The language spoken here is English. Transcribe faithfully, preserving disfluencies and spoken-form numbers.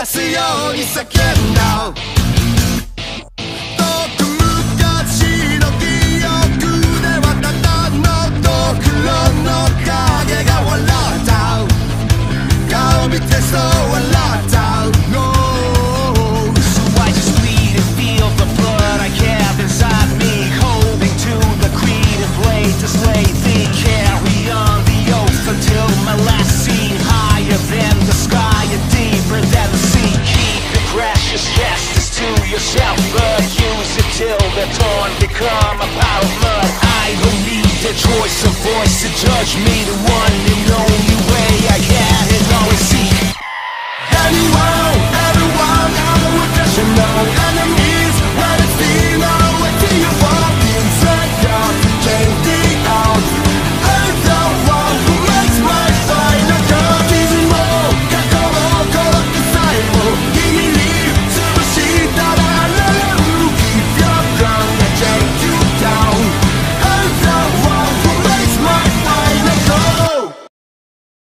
出すように叫んだ遠く昔の記憶ではただのドクロの影が笑った顔見てそう笑った No So I just bleed and feel the blood I have inside me, holding to the creed and blade to slay thee. Carry on the oath until my last scene, higher than the sky and deeper than the sea. Keep your precious justice to yourself, but use it till the torn become a pile of mud. I don't need the choice of voice to judge me. The one